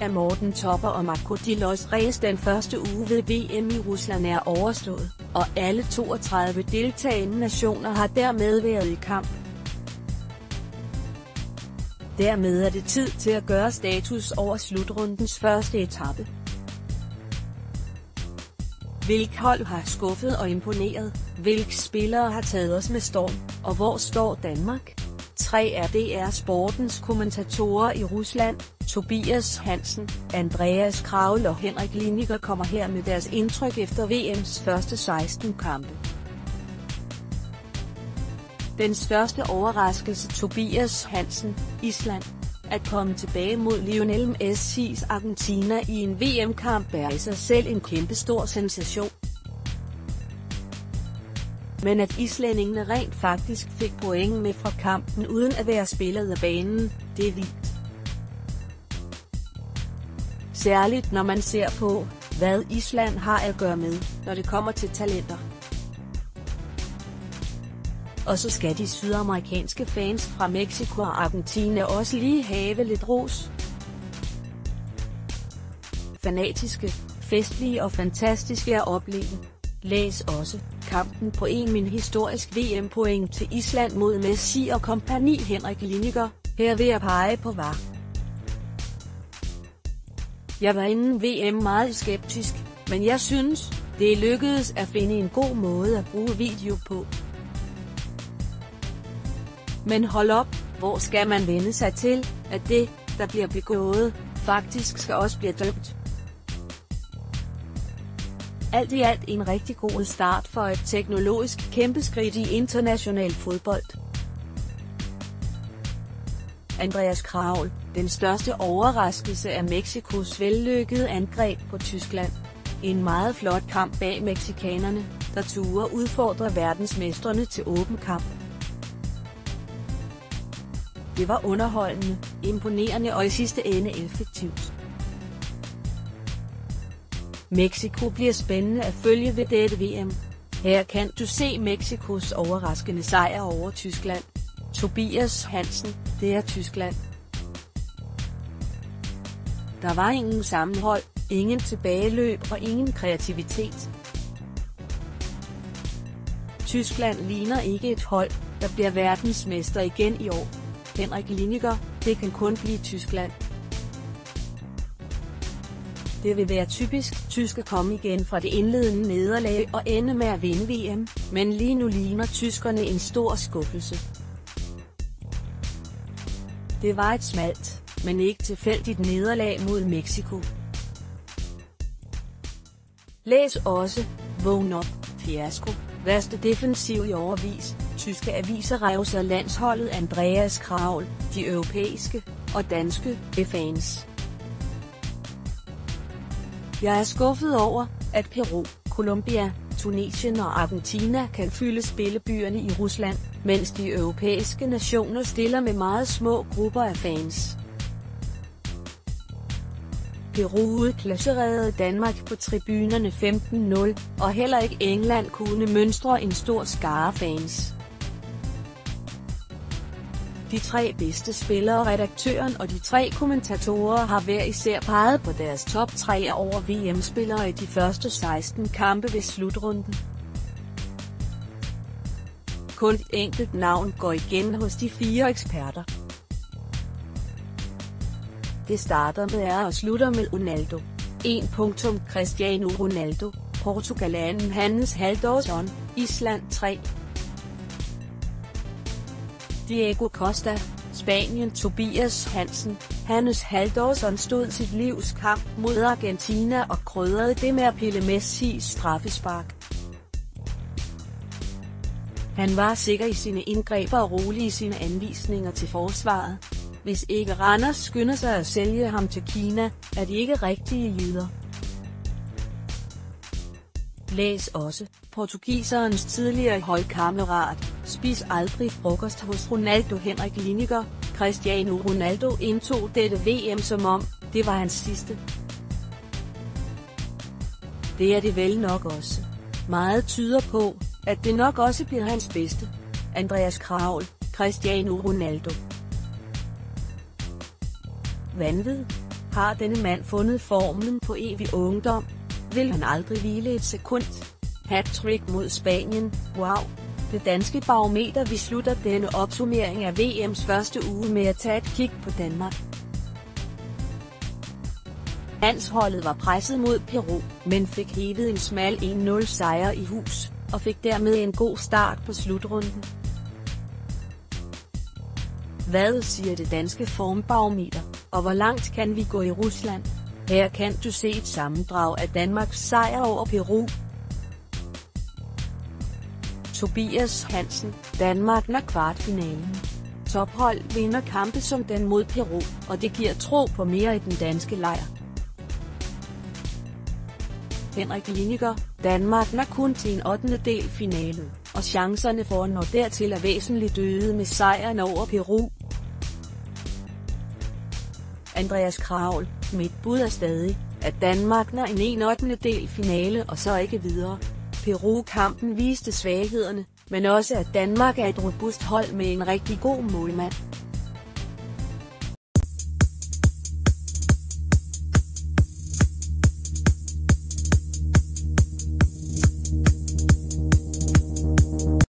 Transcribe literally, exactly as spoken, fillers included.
af Morten Topper og Marco de los Reyes. Den første uge ved V M i Rusland er overstået, og alle toogtredive deltagende nationer har dermed været i kamp. Dermed er det tid til at gøre status over slutrundens første etape. Hvilke hold har skuffet og imponeret, hvilke spillere har taget os med storm, og hvor står Danmark? Tre af D R Sportens kommentatorer i Rusland, Tobias Hansen, Andreas Kraul og Henrik Liniger, kommer her med deres indtryk efter V M's første seksten kampe. Den største overraskelse Tobias Hansen, Island. At komme tilbage mod Lionel Messis Argentina i en V M-kamp er i sig selv en kæmpestor sensation. Men at islændingene rent faktisk fik point med fra kampen uden at være spillet af banen, det er vildt. Særligt når man ser på, hvad Island har at gøre med, når det kommer til talenter. Og så skal de sydamerikanske fans fra Mexico og Argentina også lige have lidt ros. Fanatiske, festlige og fantastiske at opleve. Læs også kampen på en min historisk V M-point til Island mod Messi og kompagni. Henrik Liniger, her ved at pege på var. Jeg var inden V M meget skeptisk, men jeg synes, det lykkedes at finde en god måde at bruge video på. Men hold op, hvor skal man vende sig til, at det, der bliver begået, faktisk skal også blive dømt. Alt i alt en rigtig god start for et teknologisk kæmpeskridt i international fodbold. Andreas Kraul, den største overraskelse er Mexicos vellykkede angreb på Tyskland. En meget flot kamp bag mexikanerne, der turde udfordre verdensmestrene til åben kamp. Det var underholdende, imponerende og i sidste ende effektivt. Mexico bliver spændende at følge ved dette V M. Her kan du se Mexicos overraskende sejr over Tyskland. Tobias Hansen, det er Tyskland. Der var ingen sammenhold, ingen tilbageløb og ingen kreativitet. Tyskland ligner ikke et hold, der bliver verdensmester igen i år. Henrik Liniger, det kan kun blive Tyskland. Det vil være typisk tysk at komme igen fra det indledende nederlag og ende med at vinde V M, men lige nu ligner tyskerne en stor skuffelse. Det var et smalt, men ikke tilfældigt nederlag mod Mexico. Læs også, vågn op, fiasko, værste defensiv i årevis. Tyske aviser revser landsholdet. Andreas Kraul, de europæiske og danske fans. Jeg er skuffet over, at Peru, Colombia, Tunesien og Argentina kan fylde spillebyerne i Rusland, mens de europæiske nationer stiller med meget små grupper af fans. Peru udklasserede Danmark på tribunerne femten nul, og heller ikke England kunne mønstre en stor skare fans. De tre bedste spillere, redaktøren og de tre kommentatorer har hver især peget på deres top tre over V M-spillere i de første seksten kampe ved slutrunden. Kun et enkelt navn går igen hos de fire eksperter. Det starter med R og slutter med Ronaldo. en. Cristiano Ronaldo, Portugal anden. Hannes Halldórsson, Island tre. Diego Costa, Spanien. Tobias Hansen, Hannes Halldórsson stod sit livs kamp mod Argentina og krydrede det med at pille Messis straffespark. Han var sikker i sine indgreb og rolig i sine anvisninger til forsvaret. Hvis ikke Randers skynder sig at sælge ham til Kina, er de ikke rigtige jyder. Læs også, portugiserens tidligere holdkammerat, spis aldrig frokost hos Ronaldo. Henrik Liniger, Cristiano Ronaldo indtog dette V M som om, det var hans sidste. Det er det vel nok også. Meget tyder på, at det nok også bliver hans bedste. Andreas Kraul, Cristiano Ronaldo. Vanvid. Har denne mand fundet formlen på evig ungdom? Vil han aldrig hvile et sekund? Hattrick mod Spanien, wow! Det danske barometer. Vi slutter denne opsummering af V M's første uge med at tage et kig på Danmark. Landsholdet var presset mod Peru, men fik hevet en smal en nul sejr i hus, og fik dermed en god start på slutrunden. Hvad siger det danske formbarometer, og hvor langt kan vi gå i Rusland? Her kan du se et sammendrag af Danmarks sejr over Peru. Tobias Hansen, Danmark når kvartfinalen. Tophold vinder kampe som den mod Peru, og det giver tro på mere i den danske lejr. Henrik Liniger, Danmark når kun til en ottendedel finale, og chancerne for at nå dertil er væsentligt øget med sejren over Peru. Andreas Kraul, mit bud er stadig, at Danmark når en en ottendedel finale og så ikke videre. Peru-kampen viste svaghederne, men også at Danmark er et robust hold med en rigtig god målmand.